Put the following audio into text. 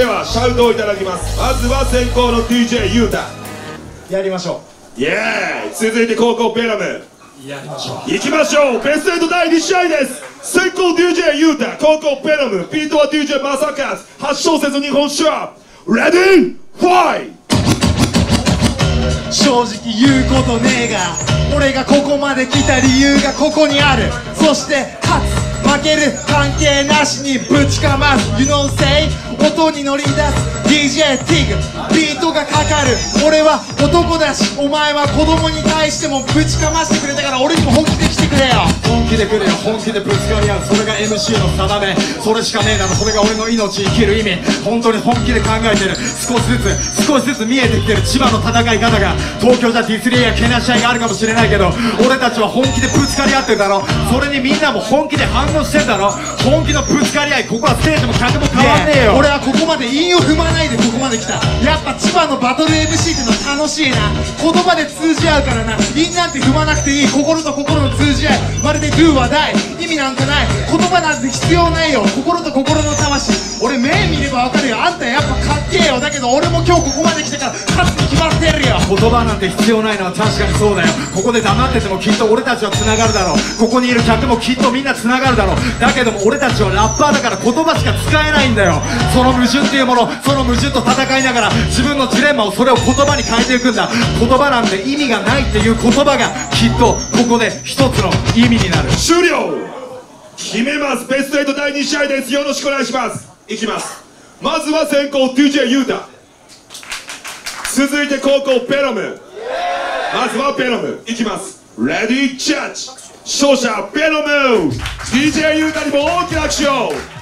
はシャウトをいただきます。まずは先攻の DJ ユータ。 やりましょイエーイ。続いて後攻ベラム。 やりましょ行きましょう。ベスト8第2試合です。先攻 DJ ユータ、後攻ベラム、ビートは DJ マサカス、8小節日本酒。レディーファイ。 正直言うことねえが、俺がここまで来た理由がここにある。そして勝つ負ける関係なしにぶちかます You know say 音に乗り出す DJ ティグビートがかかる。俺は男だし、お前は子供に対してもぶちかましてくれたから、俺にも本気で来てくれよ。 本気で来るよ、本気でぶつかり合う。それが MC の定め、それしかねえだろ。それが俺の命生きる意味。本当に本気で考えてる。少しずつ見えてきてる千葉の戦い方が。東京じゃディスリーやけなし合いがあるかもしれないけど、俺たちは本気でぶつかり合ってるだろ。それにみんなも本気で反応してるだろ。本気のぶつかり合い、ここはステージも客も変わんねえよ。 俺はここまで韻を踏まないでここまで来た。やっぱ千葉のバトル MC っての楽しいな。言葉で通じ合うからな。韻なんて踏まなくていい。心と心の通じ合い、まるで Do は大。意味なんかない。言葉なんて必要ないよ。心と心の魂。俺目見ればわかるよ。あんたやっぱかっけえよ。だけど俺も今日ここまで来てから勝つに決まってるよ。 言葉なんて必要ないのは確かにそうだよ。ここで黙っててもきっと俺たちは繋がるだろう。ここにいる客もきっとみんな繋がるだろう。だけども俺たちはラッパーだから言葉しか使えないんだよ。その矛盾っていうもの、その矛盾と戦いながら自分のジレンマをそれを言葉に変えていくんだ。言葉なんて意味がないっていう言葉がきっとここで一つの意味になる。 終了。決めます。ベスト8第2試合です。よろしくお願いします。いきます。まずは先攻 DJ ユータ、続いて後攻ベロム。まずはベロムいきます。レディージャッジ。勝者ベロム。 DJ ユータにも大きな拍手を。